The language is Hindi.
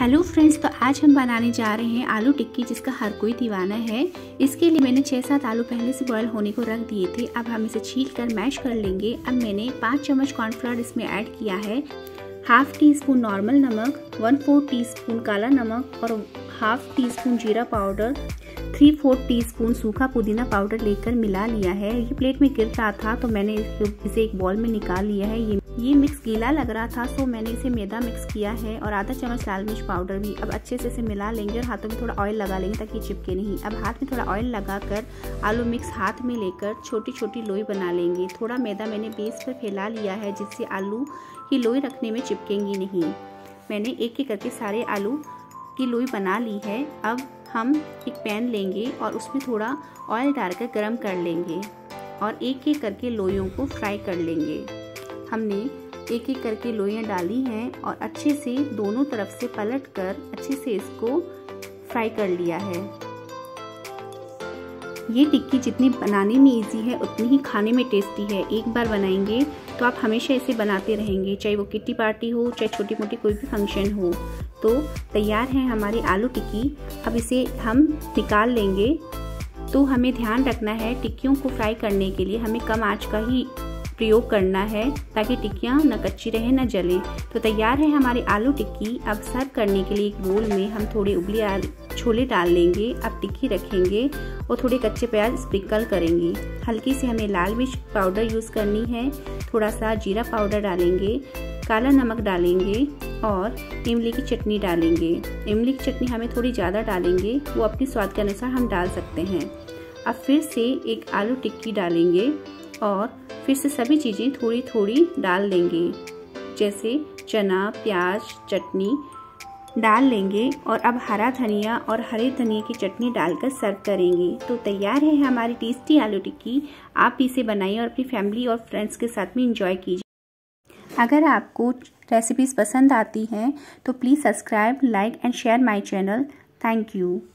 हेलो फ्रेंड्स, तो आज हम बनाने जा रहे हैं आलू टिक्की, जिसका हर कोई दीवाना है। इसके लिए मैंने 6-7 आलू पहले से बॉयल होने को रख दिए थे। अब हम इसे छील कर मैश कर लेंगे। अब मैंने 5 चम्मच कॉर्नफ्लोर इसमें ऐड किया है, हाफ टी स्पून नॉर्मल नमक, 1/4 टीस्पून काला नमक और हाफ टी स्पून जीरा पाउडर, 3/4 टीस्पून सूखा पुदीना पाउडर लेकर मिला लिया है। ये प्लेट में गिर रहा था तो मैंने इसे एक बॉल में निकाल लिया है। ये मिक्स गीला लग रहा था तो मैंने इसे मैदा मिक्स किया है और आधा चम्मच लाल मिर्च पाउडर भी। अब अच्छे से इसे मिला लेंगे और हाथों में थोड़ा ऑयल लगा लेंगे ताकि चिपके नहीं। अब हाथ में थोड़ा ऑयल लगाकर आलू मिक्स हाथ में लेकर छोटी छोटी लोई बना लेंगे। थोड़ा मैदा मैंने बेस पर फैला लिया है जिससे आलू की लोई रखने में चिपकेंगी नहीं। मैंने एक एक करके सारे आलू की लोई बना ली है। अब हम एक पैन लेंगे और उसमें थोड़ा ऑयल डालकर गरम कर लेंगे और एक एक करके लोइयों को फ्राई कर लेंगे। हमने एक एक करके लोइयां डाली हैं और अच्छे से दोनों तरफ से पलटकर अच्छे से इसको फ्राई कर लिया है। ये टिक्की जितनी बनाने में इजी है उतनी ही खाने में टेस्टी है। एक बार बनाएंगे तो आप हमेशा इसे बनाते रहेंगे, चाहे वो किट्टी पार्टी हो, चाहे छोटी मोटी कोई भी फंक्शन हो। तो तैयार है हमारी आलू टिक्की। अब इसे हम निकाल लेंगे। तो हमें ध्यान रखना है, टिक्कियों को फ्राई करने के लिए हमें कम आंच का ही प्रयोग करना है ताकि टिक्कियाँ न कच्ची रहे न जले। तो तैयार है हमारी आलू टिक्की। अब सर्व करने के लिए एक बोल में हम थोड़े उबले छोले डाल लेंगे। अब टिक्की रखेंगे और थोड़े कच्चे प्याज स्प्रिंकल करेंगे। हल्की से हमें लाल मिर्च पाउडर यूज़ करनी है, थोड़ा सा जीरा पाउडर डालेंगे, काला नमक डालेंगे और इमली की चटनी डालेंगे। इमली की चटनी हमें थोड़ी ज़्यादा डालेंगे, वो अपने स्वाद के अनुसार हम डाल सकते हैं। अब फिर से एक आलू टिक्की डालेंगे और फिर से सभी चीज़ें थोड़ी थोड़ी डाल देंगे, जैसे चना, प्याज, चटनी डाल लेंगे और अब हरा धनिया और हरे धनिया की चटनी डालकर सर्व करेंगे। तो तैयार है हमारी टेस्टी आलू टिक्की। आप इसे बनाइए और अपनी फैमिली और फ्रेंड्स के साथ में एंजॉय कीजिए। अगर आपको रेसिपीज़ पसंद आती हैं तो please subscribe, like and share my channel. Thank you.